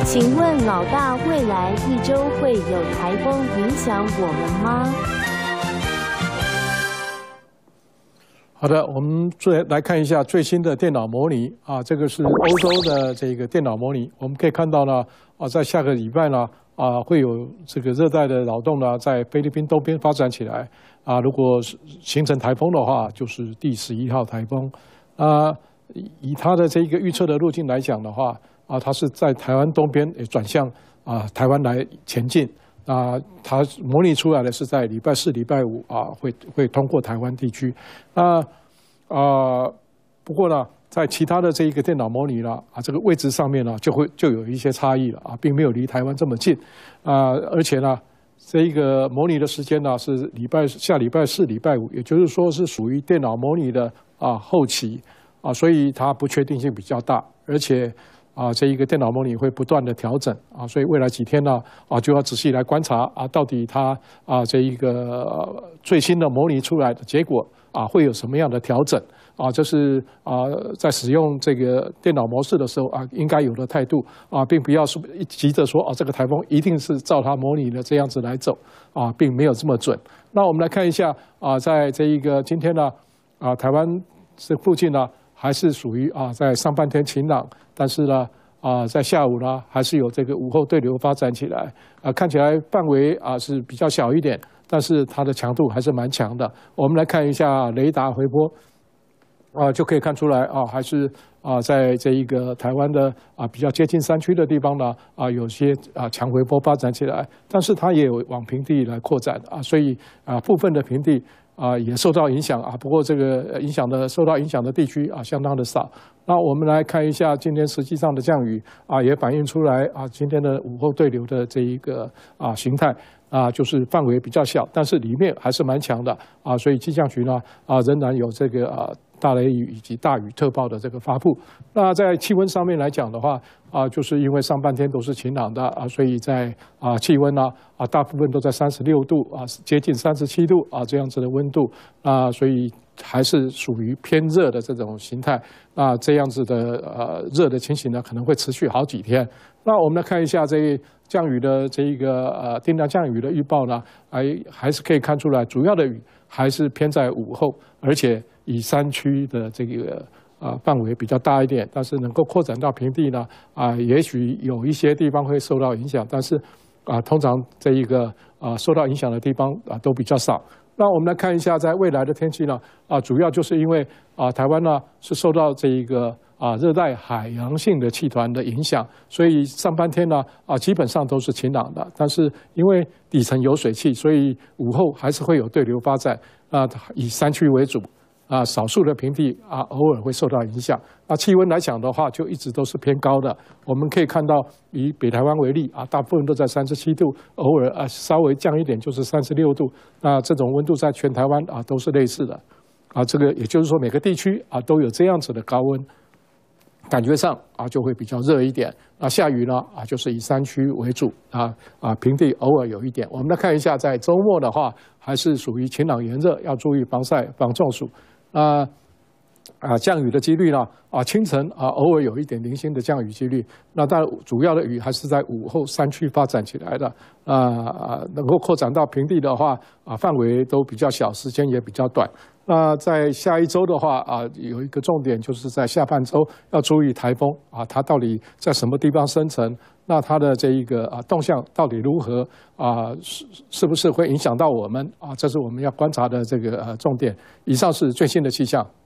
请问老大，未来一周会有台风影响我们吗？ 好的，我们来看一下最新的电脑模拟啊，这个是欧洲的这个电脑模拟。我们可以看到呢，在下个礼拜呢，会有这个热带的扰动呢，在菲律宾东边发展起来啊。如果形成台风的话，就是第11号台风。以它的这个预测的路径来讲的话，它是在台湾东边也转向台湾来前进。它模拟出来的是在礼拜4、礼拜5会通过台湾地区。不过呢，在其他的这一个电脑模拟呢，这个位置上面呢就有一些差异了并没有离台湾这么近而且呢，这一个模拟的时间呢是下礼拜4、礼拜5，也就是说是属于电脑模拟的后期所以它不确定性比较大，而且。这一个电脑模拟会不断的调整所以未来几天呢就要仔细来观察到底它这一个最新的模拟出来的结果会有什么样的调整这是在使用这个电脑模式的时候应该有的态度并不要急着说这个台风一定是照它模拟的这样子来走并没有这么准。那我们来看一下在这一个今天呢台湾这附近呢。还是属于在上半天晴朗，但是呢在下午呢还是有这个午后对流发展起来看起来范围是比较小一点，但是它的强度还是蛮强的。我们来看一下雷达回波就可以看出来还是在这一个台湾的比较接近山区的地方呢有些强回波发展起来，但是它也有往平地来扩展所以部分的平地。也受到影响不过这个受到影响的地区相当的少。那我们来看一下今天实际上的降雨也反映出来今天的午后对流的这一个形态就是范围比较小，但是里面还是蛮强的所以气象局呢仍然有这个大雷雨以及大雨特报的这个发布。那在气温上面来讲的话就是因为上半天都是晴朗的所以在气温呢大部分都在36度接近37度这样子的温度所以还是属于偏热的这种形态这样子的热的情形呢可能会持续好几天。那我们来看一下这降雨的这一个定量降雨的预报呢还是可以看出来主要的雨还是偏在午后，而且以山区的这个范围比较大一点，但是能够扩展到平地呢也许有一些地方会受到影响，但是通常这一个受到影响的地方都比较少。那我们来看一下在未来的天气呢主要就是因为台湾呢是受到这一个热带海洋性的气团的影响，所以上半天呢基本上都是晴朗的，但是因为底层有水汽，所以午后还是会有对流发展以山区为主少数的平地偶尔会受到影响。气温来讲的话就一直都是偏高的。我们可以看到以北台湾为例大部分都在37度，偶尔稍微降一点就是36度。那这种温度在全台湾都是类似的这个也就是说每个地区都有这样子的高温。感觉上就会比较热一点。下雨呢就是以山区为主平地偶尔有一点。我们来看一下，在周末的话还是属于晴朗炎热，要注意防晒防中暑。降雨的几率呢清晨偶尔有一点零星的降雨几率。那但主要的雨还是在午后山区发展起来的能够扩展到平地的话范围都比较小，时间也比较短。那在下一周的话有一个重点就是在下半周要注意台风它到底在什么地方生成，那它的这一个动向到底如何是不是会影响到我们这是我们要观察的这个重点。以上是最新的气象。